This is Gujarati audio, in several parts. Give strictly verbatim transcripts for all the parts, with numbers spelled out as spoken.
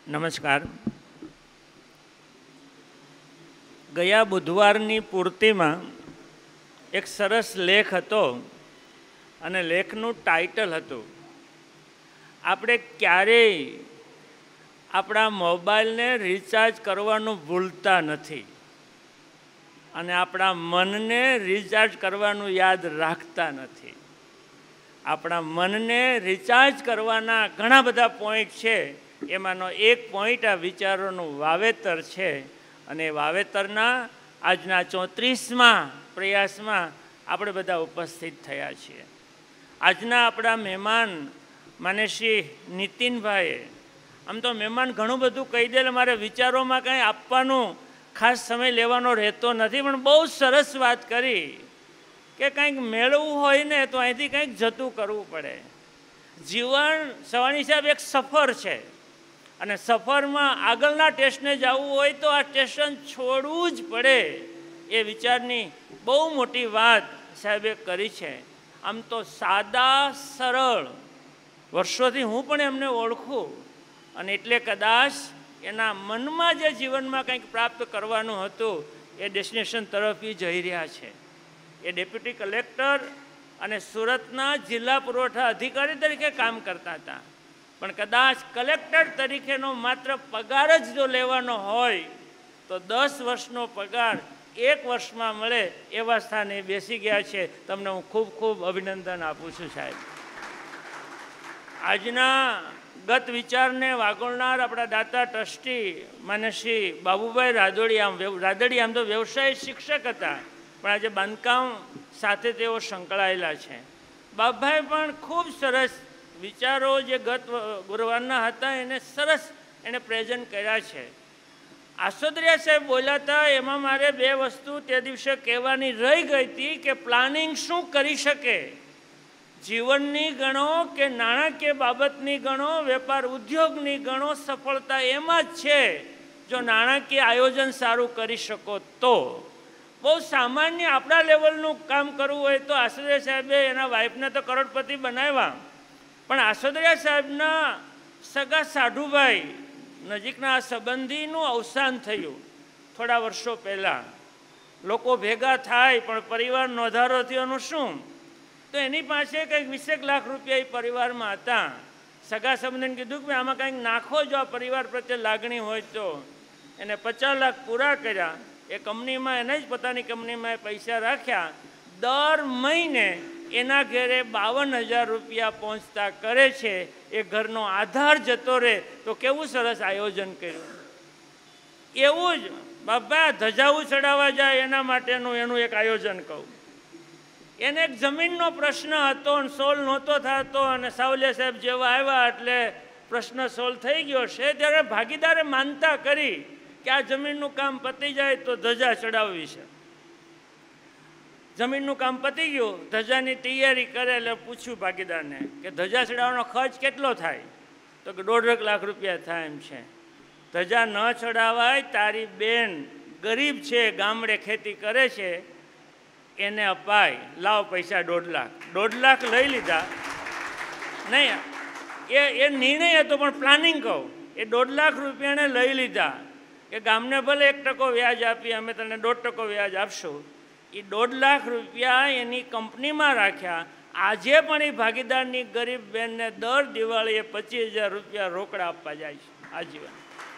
નમસ્કાર. ગયા બુધવારની પૂર્તિમાં એક સરસ લેખ હતો અને લેખનું ટાઇટલ હતું, આપણે ક્યારેય આપણા મોબાઈલને રિચાર્જ કરવાનું ભૂલતા નથી અને આપણા મનને રિચાર્જ કરવાનું યાદ રાખતા નથી. આપણા મનને રિચાર્જ કરવાના ઘણા બધા પોઈન્ટ છે, એમાંનો એક પોઈન્ટ આ વિચારોનું વાવેતર છે અને વાવેતરના આજના ચોત્રીસમાં પ્રયાસમાં આપણે બધા ઉપસ્થિત થયા છીએ. આજના આપણા મહેમાન માને શ્રી નીતિનભાઈએ, આમ તો મહેમાન ઘણું બધું કહી દે, મારે વિચારોમાં કંઈ આપવાનું ખાસ સમય લેવાનો રહેતો નથી, પણ બહુ સરસ વાત કરી કે કંઈક મેળવવું હોય ને તો અહીંથી કંઈક જતું કરવું પડે. જીવન સવાણી સાહેબ એક સફર છે અને સફરમાં આગળના સ્ટેશને જવું હોય તો આ સ્ટેશન છોડવું જ પડે. એ વિચારની બહુ મોટી વાત સાહેબે કરી છે. આમ તો સાદા સરળ, વર્ષોથી હું પણ એમને ઓળખું અને એટલે કદાચ એના મનમાં જે જીવનમાં કંઈક પ્રાપ્ત કરવાનું હતું એ ડેસ્ટિનેશન તરફથી જઈ રહ્યા છે. એ ડેપ્યુટી કલેક્ટર અને સુરતના જિલ્લા પુરવઠા અધિકારી તરીકે કામ કરતા હતા, પણ કદાચ કલેક્ટર તરીકેનો માત્ર પગાર જ જો લેવાનો હોય તો દસ વર્ષનો પગાર એક વર્ષમાં મળે એવા સ્થાને બેસી ગયા છે. તમને હું ખૂબ ખૂબ અભિનંદન આપું છું સાહેબ. આજના ગત વિચારને વાગોળનાર આપણા દાતા ટ્રસ્ટી માન્ય શ્રી બાબુભાઈ રાદડિયા રાદડિયા આમ તો વ્યવસાય શિક્ષક હતા, પણ આજે બાંધકામ સાથે તેઓ સંકળાયેલા છે. બાબુભાઈ પણ ખૂબ સરસ વિચારો જે ગત ગુરુવારના હતા એને સરસ એને પ્રેઝન્ટ કર્યા છે. આસોદરિયા સાહેબ બોલ્યા હતા, એમાં મારે બે વસ્તુ તે દિવસે કહેવાની રહી ગઈ હતી કે પ્લાનિંગ શું કરી શકે, જીવનની ગણો કે નાણાકીય બાબતની ગણો, વેપાર ઉદ્યોગની ગણો, સફળતા એમાં જ છે જો નાણાકીય આયોજન સારું કરી શકો તો. બહુ સામાન્ય આપણા લેવલનું કામ કરવું હોય તો આસોદરિયા સાહેબે એના વાઈફને તો કરોડપતિ બનાવ્યા, પણ આસોદરિયા સાહેબના સગા સાઢુભાઈ નજીકના સંબંધીનું અવસાન થયું થોડા વર્ષો પહેલાં. લોકો ભેગા થાય પણ પરિવાર નોંધારો થયોનું શું, તો એની પાસે કંઈક વીસેક લાખ રૂપિયા એ પરિવારમાં હતા. સગા સંબંધીને કીધું કે આમાં કંઈક નાખો, જો આ પરિવાર પ્રત્યે લાગણી હોય તો. એને પચાસ લાખ પૂરા કર્યા. એ કંપનીમાં એને જ પોતાની કંપનીમાં એ પૈસા રાખ્યા. દર મહિને એના ઘરે બાવન હજાર રૂપિયા પહોંચતા કરે છે. એ ઘરનો આધાર જતો રહે તો કેવું સરસ આયોજન કર્યું. એવું જ બાબા ધજાવું ચડાવવા જાય એના માટેનું એનું એક આયોજન કહું. એને એક જમીનનો પ્રશ્ન હતો અને સોલ્વ નહોતો થતો અને સાવલિયા સાહેબ જેવા આવ્યા એટલે પ્રશ્ન સોલ્વ થઈ ગયો છે. ત્યારે ભાગીદારે માનતા કરી કે આ જમીનનું કામ પતી જાય તો ધજા ચડાવવી છે. જમીનનું કામ પતી ગયું, ધજાની તૈયારી કરે એટલે પૂછ્યું ભાગીદારને કે ધજા ચડાવવાનો ખર્ચ કેટલો થાય, તો કે દોઢ લાખ રૂપિયા થાય એમ છે. ધજા ન ચડાવાય, તારી બેન ગરીબ છે, ગામડે ખેતી કરે છે, એને અપાય, લાવ પૈસા દોઢ લાખ. દોઢ લાખ લઈ લીધા. નહીં, એ એ નિર્ણય હતો પણ પ્લાનિંગ કહું. એ દોઢ લાખ રૂપિયાને લઈ લીધા કે ગામને ભલે એક ટકો વ્યાજ આપીએ, અમે તને દોઢ ટકો વ્યાજ આપશું. એ દોઢ લાખ રૂપિયા એની કંપનીમાં રાખ્યા. આજે પણ એ ભાગીદારની ગરીબ બેનને દર દિવાળીએ પચીસ હજાર રૂપિયા રોકડા આપવા જાય છે આજીવન.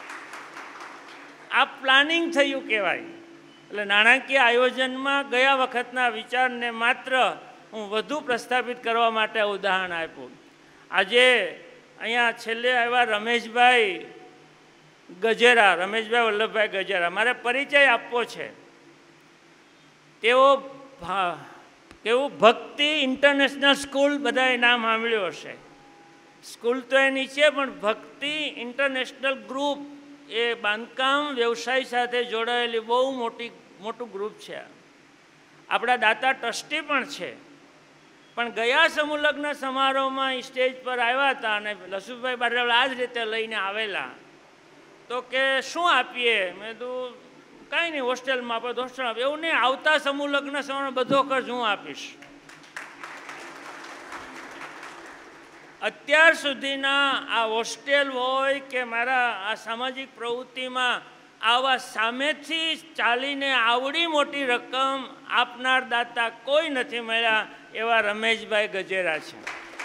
આ પ્લાનિંગ થયું કહેવાય. એટલે નાણાકીય આયોજનમાં ગયા વખતના વિચારને માત્ર હું વધુ પ્રસ્થાપિત કરવા માટે ઉદાહરણ આપ્યું. આજે અહીંયા છેલ્લે આવ્યા રમેશભાઈ ગજેરા, રમેશભાઈ વલ્લભભાઈ ગજેરા, મારે પરિચય આપવો છે. તેઓ કેવું ભક્તિ ઇન્ટરનેશનલ સ્કૂલ, બધાએ નામ સાંભળ્યું હશે. સ્કૂલ તો એની છે પણ ભક્તિ ઇન્ટરનેશનલ ગ્રુપ એ બાંધકામ વ્યવસાય સાથે જોડાયેલી બહુ મોટી મોટું ગ્રુપ છે. આપણા દાતા ટ્રસ્ટી પણ છે. પણ ગયા સમૂહલગ્ન સમારોહમાં સ્ટેજ પર આવ્યા હતા અને લસુભાઈ બારવાળા આ જ રીતે લઈને આવેલા. તો કે શું આપીએ, મેં કીધું કાંઈ નહીં, હોસ્ટેલમાં આપણે હોસ્ટેલ આપીએ. એવું નહીં, આવતા સમૂહ લગ્ન સમારોહ બધો ખર્ચ હું આપીશ. અત્યાર સુધીના આ હોસ્ટેલ હોય કે મારા આ સામાજિક પ્રવૃત્તિમાં આવા સામેથી ચાલીને આવડી મોટી રકમ આપનાર દાતા કોઈ નથી મળ્યા એવા રમેશભાઈ ગજેરા છે.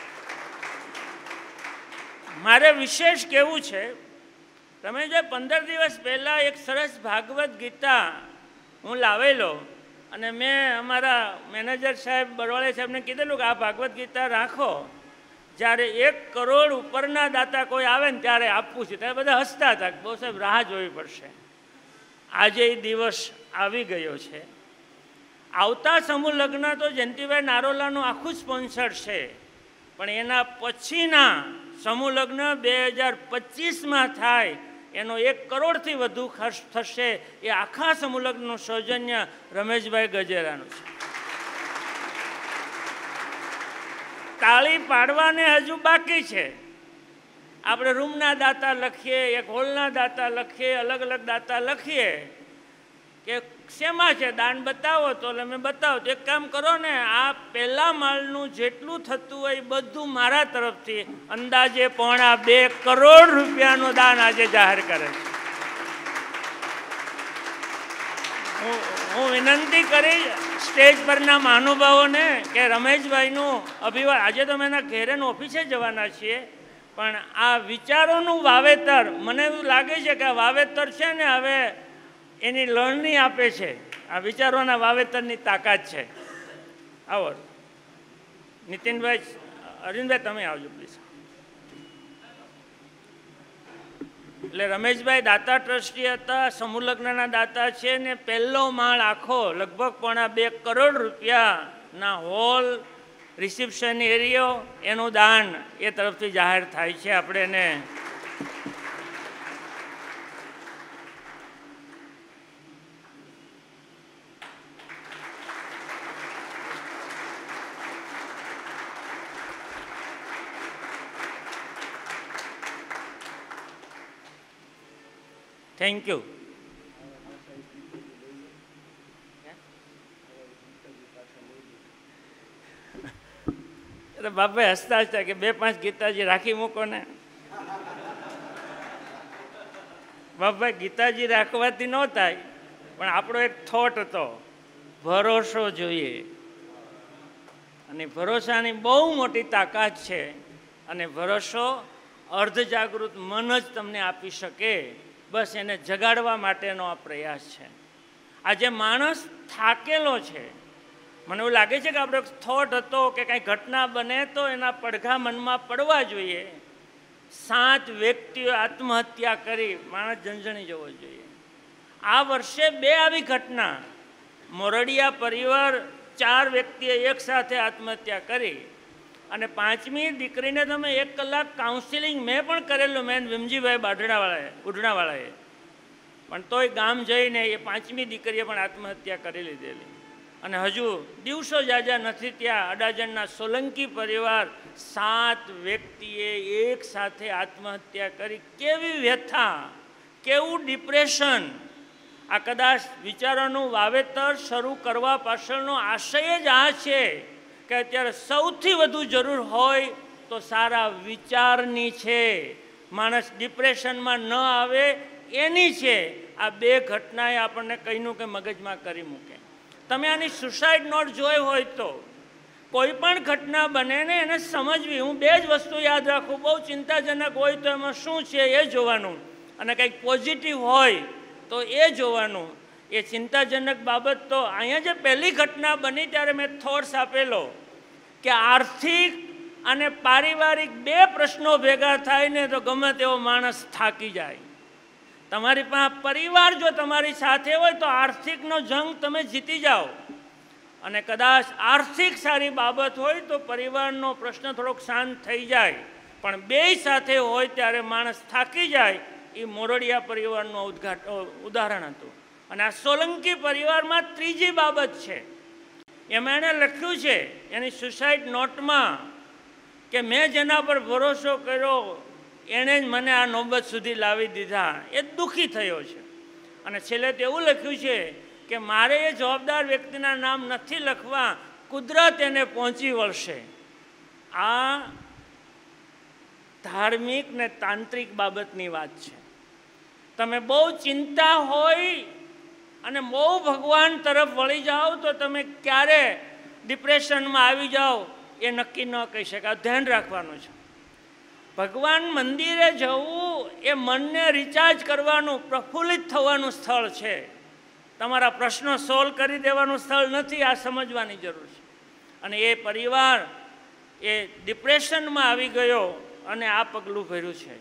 મારે વિશેષ કહેવું છે, રમેશભાઈ પંદર દિવસ પહેલાં એક સરસ ભાગવત ગીતા હું લાવેલો અને મેં અમારા મેનેજર સાહેબ બરવાળે સાહેબને કીધેલું કે આ ભાગવત ગીતા રાખો, જ્યારે એક કરોડ ઉપરના દાતા કોઈ આવે ને ત્યારે આપવું છે. ત્યારે બધા હસતા હતા, બહુ સાહેબ રાહ જોવી પડશે. આજે એ દિવસ આવી ગયો છે. આવતા સમૂહ લગ્ન તો જયંતિભાઈ નારોલાનું આખું સ્પોન્સર છે, પણ એના પછીના સમૂહ લગ્ન બે હજાર પચીસમાં થાય એનો એક કરોડથી વધુ ખર્ચ થશે. એ આખા સમૂહ લગ્નનું સૌજન્ય રમેશભાઈ ગજેરાનું છે. તાળી પાડવાને હજુ બાકી છે. આપણે રૂમના દાતા લખીએ, એક હોલના દાતા લખીએ, અલગ અલગ દાતા લખીએ કે શેમાં છે દાન બતાવો, તો અમે બતાવો. તો એક કામ કરો ને, આ પહેલા માળનું જેટલું થતું હોય એ બધું મારા તરફથી અંદાજે પોણા બે કરોડ રૂપિયાનું દાન આજે જાહેર કરે છે. હું હું વિનંતી કરી સ્ટેજ પરના મહાનુભાવોને કે રમેશભાઈનું અભિવાદન, આજે તો અમે એના ઘેરે ઓફિસે જવાના છીએ, પણ આ વિચારોનું વાવેતર મને એવું લાગે છે કે આ વાવેતર છે ને હવે એની લણણી આપે છે. આ વિચારોના વાવેતરની તાકાત છે. આવો નીતિનભાઈ, અરવિંદભાઈ તમે આવજો પ્લીઝ. એટલે રમેશભાઈ દાતા ટ્રસ્ટી હતા, સમૂહ લગ્નના દાતા છે ને પહેલો માળ આખો લગભગ પોણા બે કરોડ રૂપિયાના હોલ, રિસેપ્શન એરિયો એનું દાન એ તરફથી જાહેર થાય છે. આપણે એને થેન્ક યુ. એટલે બાપા હસતા હસતા કે બે પાંચ ગીતાજી રાખી મૂકો ને. બાપા ગીતાજી રાખવાથી ન થાય, પણ આપણો એક થોટ હતો, ભરોસો જોઈએ. અને ભરોસાની બહુ મોટી તાકાત છે. અને ભરોસો અર્ધ જાગૃત મન જ તમને આપી શકે. બસ એને જગાડવા માટેનો આ પ્રયાસ છે. આજે માણસ થાકેલો છે. મને એવું લાગે છે કે આપણો થોટ હતો કે કંઈ ઘટના બને તો એના પડઘા મનમાં પડવા જોઈએ. સાત વ્યક્તિઓ આત્મહત્યા કરી માણસ ઝંઝણી જવો જોઈએ. આ વર્ષે બે આવી ઘટના, મોરડિયા પરિવાર ચાર વ્યક્તિએ એક સાથે આત્મહત્યા કરી અને પાંચમી દીકરીને તમે એક કલાક કાઉન્સિલિંગ મેં પણ કરેલું, મેં વિમજીભાઈ બાઢડાવાળાએ ઉઢણાવાળાએ, પણ તોય ગામ જઈને એ પાંચમી દીકરીએ પણ આત્મહત્યા કરી લીધેલી. અને હજુ દિવસો જાજા નથી ત્યાં અડાજણના સોલંકી પરિવાર સાત વ્યક્તિએ એક સાથે આત્મહત્યા કરી. કેવી વ્યથા, કેવું ડિપ્રેશન. આ કદાચ વિચારોનું વાવેતર શરૂ કરવા પાછળનો આશય જ આ છે કે અત્યારે સૌથી વધુ જરૂર હોય તો સારા વિચારની છે. માણસ ડિપ્રેશનમાં ન આવે એની છે. આ બે ઘટનાએ આપણને કંઈનું કે મગજમાં કરી મૂકે. તમે આની સુસાઇડ નોટ જોઈ હોય તો કોઈ પણ ઘટના બને ને એને સમજવી. હું બે જ વસ્તુ યાદ રાખું, બહુ ચિંતાજનક હોય તો એમાં શું છે એ જોવાનું, અને કંઈક પોઝિટિવ હોય તો એ જોવાનું. એ ચિંતાજનક બાબત તો અહીંયા જે પહેલી ઘટના બની ત્યારે મેં થોટ્સ આપેલો કે આર્થિક અને પારિવારિક બે પ્રશ્નો ભેગા થાય ને તો ગમે તેવો માણસ થાકી જાય. તમારી પાસે પરિવાર જો તમારી સાથે હોય તો આર્થિકનો જંગ તમે જીતી જાઓ. અને કદાચ આર્થિક સારી બાબત હોય તો પરિવારનો પ્રશ્ન થોડોક શાંત થઈ જાય. પણ બેય સાથે હોય ત્યારે માણસ થાકી જાય. એ મોરડિયા પરિવારનું ઉદ્ઘાટન ઉદાહરણ હતું. અને આ સોલંકી પરિવારમાં ત્રીજી બાબત છે. એમાં એણે લખ્યું છે એની સુસાઇડ નોટમાં કે મેં જેના પર ભરોસો કર્યો એણે જ મને આ નોબત સુધી લાવી દીધા. એ દુઃખી થયો છે. અને છેલ્લે તો એવું લખ્યું છે કે મારે એ જવાબદાર વ્યક્તિના નામ નથી લખવા, કુદરત એને પહોંચી વળશે. આ ધાર્મિક ને તાંત્રિક બાબતની વાત છે. તમે બહુ ચિંતા હોય અને બહુ ભગવાન તરફ વળી જાઓ તો તમે ક્યારે ડિપ્રેશનમાં આવી જાઓ એ નક્કી ન કહી શકાય. ધ્યાન રાખવાનું છે. ભગવાન મંદિરે જવું એ મનને રિચાર્જ કરવાનું, પ્રફુલ્લિત થવાનું સ્થળ છે. તમારા પ્રશ્નો સોલ્વ કરી દેવાનું સ્થળ નથી. આ સમજવાની જરૂર છે. અને એ પરિવાર એ ડિપ્રેશનમાં આવી ગયો અને આ પગલું ભર્યું છે.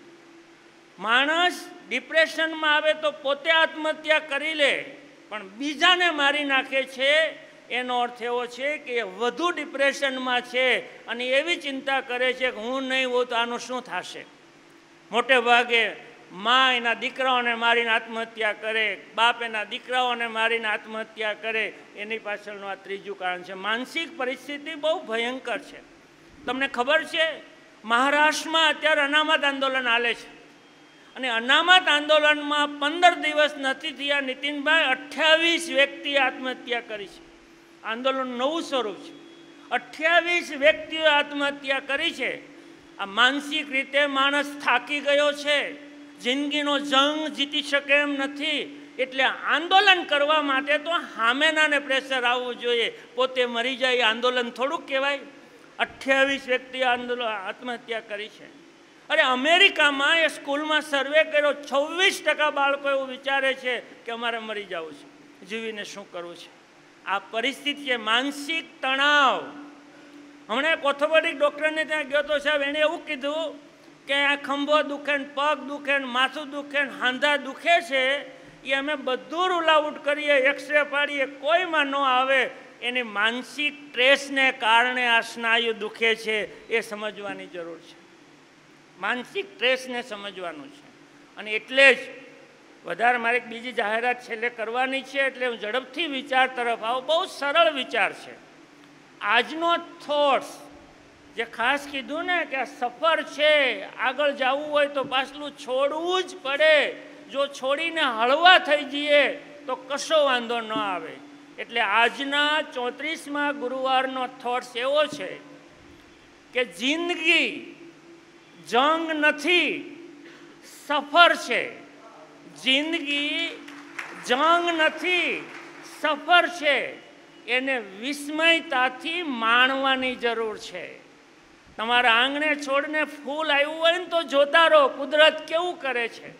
માણસ ડિપ્રેશનમાં આવે તો પોતે આત્મહત્યા કરી લે, પણ બીજાને મારી નાખે છે. એનો અર્થ એવો છે કે એ વધુ ડિપ્રેશનમાં છે અને એવી ચિંતા કરે છે કે હું નહીં હોઉં તો આનું શું થશે. મોટે ભાગે મા એના દીકરાઓને મારીને આત્મહત્યા કરે, બાપ એના દીકરાઓને મારીને આત્મહત્યા કરે. એની પાછળનું આ ત્રીજું કારણ છે. માનસિક પરિસ્થિતિ બહુ ભયંકર છે. તમને ખબર છે, મહારાષ્ટ્રમાં અત્યારે અનામત આંદોલન હાલે છે અને અનામત આંદોલનમાં પંદર દિવસ નથી થયા નીતિનભાઈ, અઠ્યાવીસ વ્યક્તિએ આત્મહત્યા કરી છે. આંદોલન નવું સ્વરૂપ છે. અઠ્યાવીસ વ્યક્તિઓ આત્મહત્યા કરી છે. આ માનસિક રીતે માણસ થાકી ગયો છે, જિંદગીનો જંગ જીતી શકે એમ નથી. એટલે આંદોલન કરવા માટે તો સામેનાને પ્રેશર આવવું જોઈએ. પોતે મરી જાય આંદોલન થોડુંક કહેવાય. અઠ્યાવીસ વ્યક્તિએ આંદોલન આત્મહત્યા કરી છે. અરે અમેરિકામાં એ સ્કૂલમાં સર્વે કર્યો, છવ્વીસ ટકા બાળકો એવું વિચારે છે કે અમારે મરી જવું છે, જીવીને શું કરવું છે. આ પરિસ્થિતિ છે, માનસિક તણાવ. હમણાં એક ઓર્થોપેડિક ડૉક્ટરને ત્યાં ગયો તો સાહેબ, એણે એવું કીધું કે આ ખંભો દુખે ને, પગ દુખે ને, માથું દુખે ને, હાંધા દુખે છે, એ અમે બધું રૂલ આઉટ કરીએ, એક્સરે પાડીએ, કોઈમાં ન આવે. એની માનસિક સ્ટ્રેસને કારણે આ સ્નાયુ દુખે છે. એ સમજવાની જરૂર છે. માનસિક સ્ટ્રેસને સમજવાનું છે. અને એટલે જ વધારે મારે બીજી જાહેરાત છેલ્લે કરવાની છે, એટલે હું ઝડપથી વિચાર તરફ આવું. બહુ સરળ વિચાર છે. આજનો થોટ્સ જે ખાસ કીધું ને કે આ સફર છે, આગળ જવું હોય તો પાછલું છોડવું જ પડે. જો છોડીને હળવા થઈ જઈએ તો કશો વાંધો ન આવે. એટલે આજના ચોત્રીસમાં ગુરુવારનો થોટ્સ એવો છે કે જિંદગી જંગ નથી, સફર છે. જિંદગી જંગ નથી, સફર છે. એને વિસ્મયતાથી માણવાની જરૂર છે. તમારા આંગણે છોડને ફૂલ આવ્યું હોય ને તો જોતા રહો કુદરત કેવું કરે છે.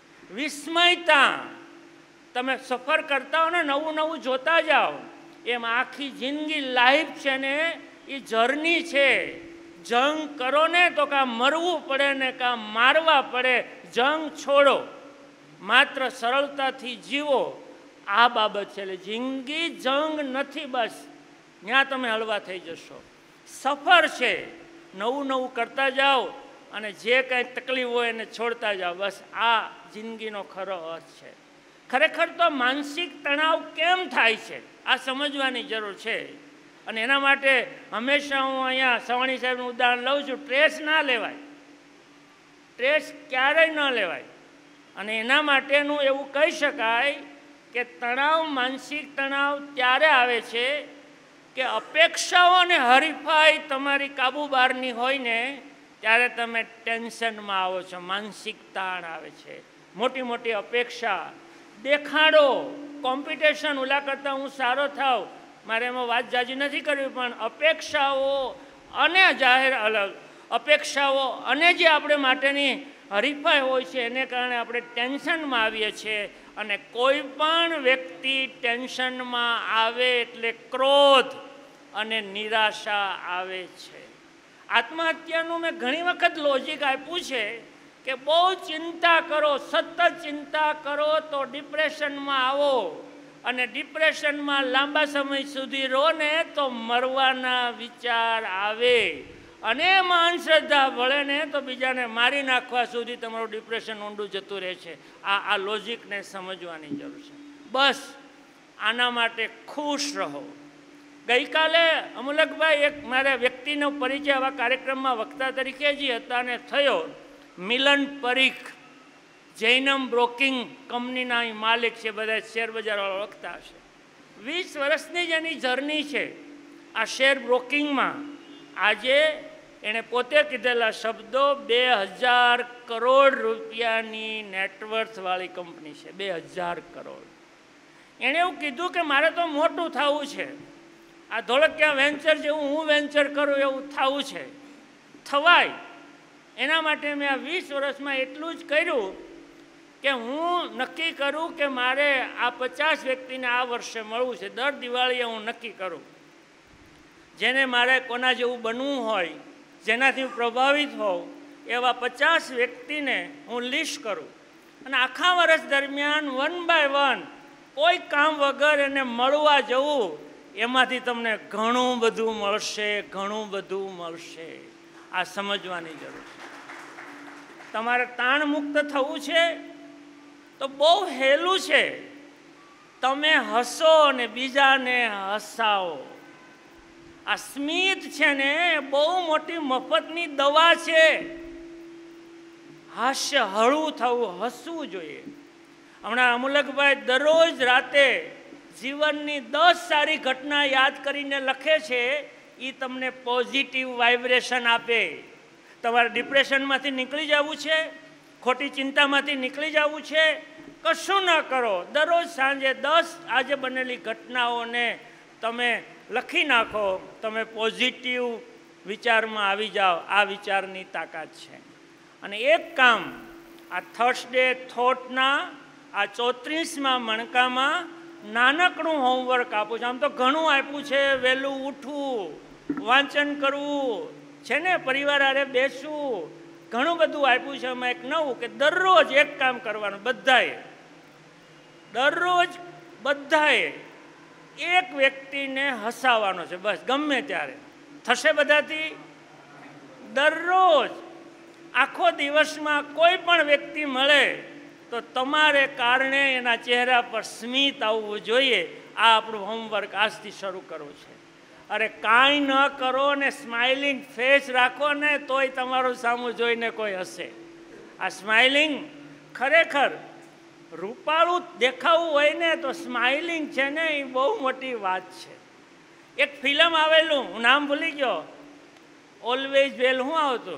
વિસ્મયતા. તમે સફર કરતા હો ને, નવું નવું જોતા જાઓ. એમ આખી જિંદગી લાઈફ છે ને એ જર્ની છે. જંગ કરો ને તો કાં મરવું પડે ને કાં મારવા પડે. જંગ છોડો, માત્ર સરળતાથી જીવો. આ બાબત છે. એટલે જિંદગી જંગ નથી, બસ ત્યાં તમે હળવા થઈ જશો. સફર છે, નવું નવું કરતા જાઓ અને જે કાંઈ તકલીફ હોય એને છોડતા જાઓ. બસ આ જિંદગીનો ખરો અર્થ છે. ખરેખર તો માનસિક તણાવ કેમ થાય છે આ સમજવાની જરૂર છે. અને એના માટે હંમેશા હું અહીંયા સવાણી સાહેબનું ઉદાહરણ લઉં છું. સ્ટ્રેસ ના લેવાય, સ્ટ્રેસ ક્યારેય ન લેવાય. અને એના માટેનું એવું કહી શકાય કે તણાવ, માનસિક તણાવ ત્યારે આવે છે કે અપેક્ષાઓ અને હરીફાઈ તમારી કાબુ બહારની હોય ને ત્યારે તમે ટેન્શનમાં આવો છો, માનસિક તાણ આવે છે. મોટી મોટી અપેક્ષા, દેખાડો, કોમ્પિટિશન. ઓલા કરતાં હું સારો થાવ, મારે એમાં વાત જાજી નથી કરવી, પણ અપેક્ષાઓ અને જાહેર અપેક્ષાઓ અને જે આપણે માટેની હરીફાઈ હોય છે એને કારણે આપણે ટેન્શનમાં આવીએ છીએ. અને કોઈ પણ વ્યક્તિ ટેન્શનમાં આવે એટલે ક્રોધ અને નિરાશા આવે છે. આત્મહત્યાનું મેં ઘણી વખત લોજિક આપ્યું છે કે બહુ ચિંતા કરો, સતત ચિંતા કરો તો ડિપ્રેશનમાં આવો, અને ડિપ્રેશનમાં લાંબા સમય સુધી રહો ને તો મરવાના વિચાર આવે. અને અંધશ્રદ્ધા ભળે ને તો બીજાને મારી નાખવા સુધી તમારું ડિપ્રેશન ઊંડું જતું રહે છે. આ આ લોજિકને સમજવાની જરૂર છે. બસ આના માટે ખુશ રહો. ગઈકાલે અમુલકભાઈ એક મારા વ્યક્તિનો પરિચય આવા કાર્યક્રમમાં વક્તા તરીકે જ હતા ને થયો. મિલન પરીખ, જૈનમ બ્રોકિંગ કંપનીના માલિક છે, બધા શેર બજારવાળા ઓળખતા હશે. વીસ વર્ષની જ એની જર્ની છે આ શેર બ્રોકિંગમાં. આજે એણે પોતે કીધેલા શબ્દો, બે હજાર કરોડ રૂપિયાની નેટવર્થવાળી કંપની છે, બે હજાર કરોડ. એણે એવું કીધું કે મારે તો મોટું થવું છે, આ ધોળકિયા વેન્ચર જેવું હું વેન્ચર કરું એવું થવું છે, થવાય એના માટે મેં આ વીસ વર્ષમાં એટલું જ કર્યું કે હું નક્કી કરું કે મારે આ પચાસ વ્યક્તિને આ વર્ષે મળવું છે. દર દિવાળીએ હું નક્કી કરું જેને મારે કોના જેવું બનવું હોય, જેનાથી હું પ્રભાવિત હોઉં, એવા પચાસ વ્યક્તિને હું લિસ્ટ કરું અને આખા વર્ષ દરમિયાન વન બાય વન કોઈ કામ વગર એને મળવા જવું. એમાંથી તમને ઘણું બધું મળશે, ઘણું બધું મળશે. આ સમજવાની જરૂર છે. તમારે તાણ મુક્ત થવું છે તો બહુ હેલું છે. તમે હસો અને બીજાને હસાવો. આ સ્મિત છે ને બહુ મોટી મફતની દવા છે. હાસ્ય હળવું થવું, હસવું જોઈએ. હમણાં અમુલકભાઈ દરરોજ રાતે જીવનની દસ સારી ઘટના યાદ કરીને લખે છે. એ તમને પોઝિટિવ વાઇબ્રેશન આપે. તમારે ડિપ્રેશનમાંથી નીકળી જવું છે, ખોટી ચિંતામાંથી નીકળી જવું છે, કશું ન કરો. દરરોજ સાંજે દસ આજે બનેલી ઘટનાઓને તમે લખી નાખો. તમે પોઝિટિવ વિચારમાં આવી જાઓ. આ વિચારની તાકાત છે. અને એક કામ આ થર્સડે થોટના આ ચોત્રીસમાં મણકામાં નાનકડું હોમવર્ક આપું છું. આમ તો ઘણું આપ્યું છે. વહેલું ઉઠવું, વાંચન કરવું છે ને, પરિવાર હારે બેસવું, ઘણું બધું આપ્યું છે. એમાં એક નવું કે દરરોજ એક કામ કરવાનું. બધાએ દરરોજ બધાએ એક વ્યક્તિને હસાવવાનો છે. બસ ગમે ત્યારે થશે બધાથી. દરરોજ આખો દિવસમાં કોઈ પણ વ્યક્તિ મળે તો તમારે કારણે એના ચહેરા પર સ્મિત આવવું જોઈએ. આ આપણું હોમવર્ક આજથી શરૂ કરવું છે. અરે કાંઈ ન કરો ને સ્માઇલિંગ ફેસ રાખો ને તોય તમારું સામું જોઈને કોઈ હશે. આ સ્માઇલિંગ ખરેખર રૂપાળું દેખાવું હોય ને તો સ્માઇલિંગ છે ને એ બહુ મોટી વાત છે. એક ફિલ્મ આવેલું, હું નામ ભૂલી ગયો, ઓલવેઝ વેલ. શું આવતું?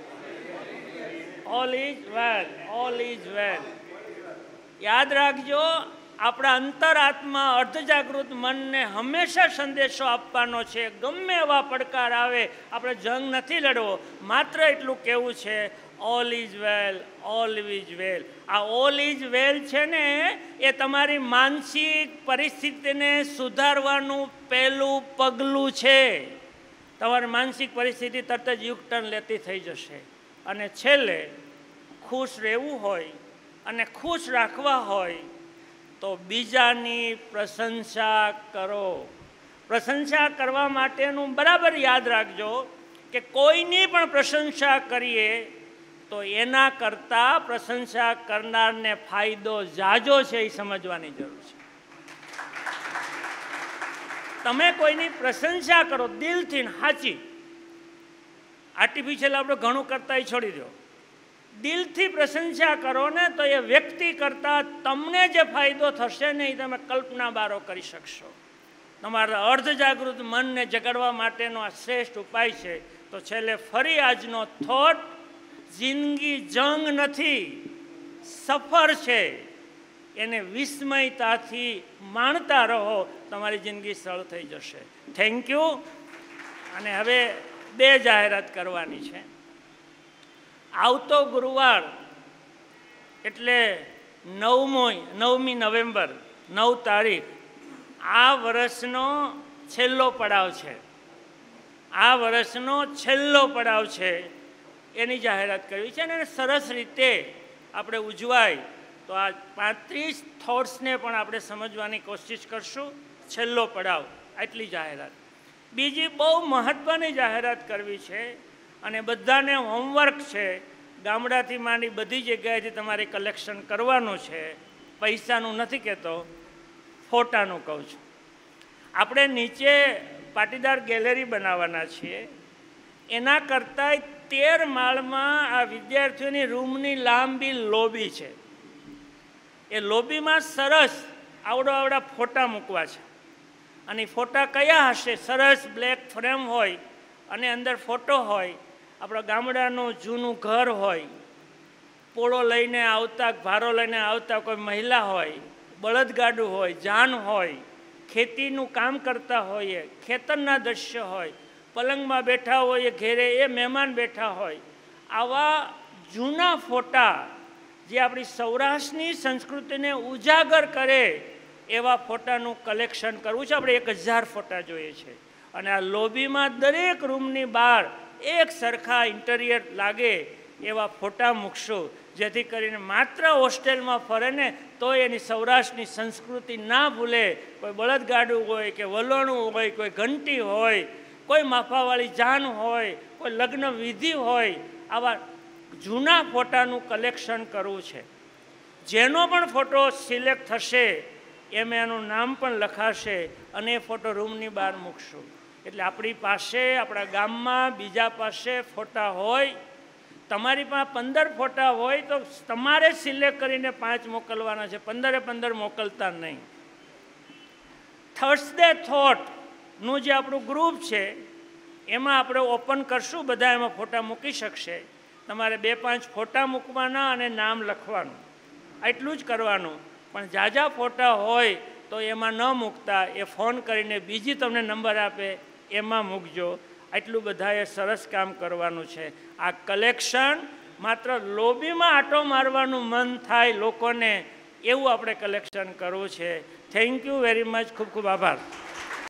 All is well, all is well. યાદ રાખજો, આપણા અંતરાત્મા અર્ધજાગૃત મનને હંમેશા સંદેશો આપવાનો છે. ગમે એવા પડકાર આવે આપણે જંગ નથી લડવો, માત્ર એટલું કહેવું છે all is well, all is well. આ ઓલ ઇઝ વેલ છે ને એ તમારી માનસિક પરિસ્થિતિને સુધારવાનું પહેલું પગલું છે. તમારી માનસિક પરિસ્થિતિ તરત જ યુગ ટર્ન લેતી થઈ જશે. અને છેલ્લે ખુશ રહેવું હોય અને ખુશ રાખવા હોય તો બીજાની પ્રશંસા કરો. પ્રશંસા કરવા માટેનું બરાબર યાદ રાખજો કે કોઈની પણ પ્રશંસા કરીએ તો એના કરતાં પ્રશંસા કરનારને ફાયદો ઝાઝો છે. એ સમજવાની જરૂર છે. તમે કોઈની પ્રશંસા કરો દિલથી, સાચી. આર્ટિફિશિયલ આપણે ઘણું કરતા એ છોડી દો. દિલથી પ્રશંસા કરો ને તો એ વ્યક્તિ કરતાં તમને જે ફાયદો થશે ને એ તમે કલ્પના બારો કરી શકશો. તમારા અર્ધજાગૃત મનને જગાડવા માટેનો આ શ્રેષ્ઠ ઉપાય છે. તો છેલ્લે ફરી આજનો થોટ, જિંદગી જંગ નથી, સફર છે. એને વિસ્મયતાથી માણતા રહો, તમારી જિંદગી સરળ થઈ જશે. Thank you. અને હવે બે જાહેરાત કરવાની છે. આવતો ગુરુવાર એટલે નવમો નવમી નવેમ્બર, નવ તારીખ આ વર્ષનો છેલ્લો પડાવ છે. આ વર્ષનો છેલ્લો પડાવ છે એની જાહેરાત કરવી છે. અને સરસ રીતે આપણે ઉજવાય તો આ પાંત્રીસ થોટ્સને પણ આપણે સમજવાની કોશિશ કરશું. છેલ્લો પડાવ, આટલી જાહેરાત. બીજી બહુ મહત્ત્વની જાહેરાત કરવી છે અને બધાને હોમવર્ક છે. ગામડાથી માંડી બધી જગ્યાએથી તમારે કલેક્શન કરવાનું છે. પૈસાનું નથી કહેતો, ફોટાનું કહું છું. આપણે નીચે પાટીદાર ગેલેરી બનાવવાના છીએ. એના કરતાં તેર માળમાં આ વિદ્યાર્થીઓની રૂમની લાંબી લોબી છે. એ લોબીમાં સરસ આવડો આવડા ફોટા મૂકવા છે. અને ફોટા કયા હશે? સરસ બ્લેક ફ્રેમ હોય અને અંદર ફોટો હોય આપણા ગામડાનું જૂનું ઘર હોય, પોળો લઈને આવતા, ભારો લઈને આવતા કોઈ મહિલા હોય, બળદગાડું હોય, જાન હોય, ખેતીનું કામ કરતા હોઈએ, ખેતરના દૃશ્ય હોય, પલંગમાં બેઠા હોઈએ ઘેરે એ મહેમાન બેઠા હોય, આવા જૂના ફોટા જે આપણી સૌરાષ્ટ્રની સંસ્કૃતિને ઉજાગર કરે એવા ફોટાનું કલેક્શન કરવું છે. આપણે એક હજાર ફોટા જોઈએ છે અને આ લોબીમાં દરેક રૂમની બહાર એક સરખા ઇન્ટિરિયર લાગે એવા ફોટા મૂકશું, જેથી કરીને માત્ર હોસ્ટેલમાં ફરે ને તો એની સૌરાષ્ટ્રની સંસ્કૃતિ ના ભૂલે. કોઈ બળદગાડું હોય કે વલોણું હોય, કોઈ ઘંટી હોય, કોઈ માફાવાળી જાન હોય, કોઈ લગ્ન વિધિ હોય, આવા જૂના ફોટાનું કલેક્શન કરવું છે. જેનો પણ ફોટો સિલેક્ટ થશે એમાં એનું નામ પણ લખાશે અને એ ફોટો રૂમની બહાર મૂકશું. એટલે આપણી પાસે, આપણા ગામમાં બીજા પાસે ફોટા હોય, તમારી પાસે પંદર ફોટા હોય તો તમારે સિલેક્ટ કરીને પાંચ મોકલવાના છે, પંદરે પંદર મોકલતા નહીં. થર્સડે થોટનું જે આપણું ગ્રુપ છે એમાં આપણે ઓપન કરશું, બધા એમાં ફોટા મૂકી શકશે. તમારે બે પાંચ ફોટા મૂકવાના અને નામ લખવાનું, એટલું જ કરવાનું. પણ ઝાઝા ફોટા હોય તો એમાં ન મૂકતા, એ ફોન કરીને બીજી તમને નંબર આપે એમાં મૂકજો. એટલું બધાએ સરસ કામ કરવાનું છે. આ કલેક્શન માત્ર લોબીમાં આંટો મારવાનું મન થાય લોકોને એવું આપણે કલેક્શન કરવું છે. Thank you very much. ખૂબ ખૂબ આભાર.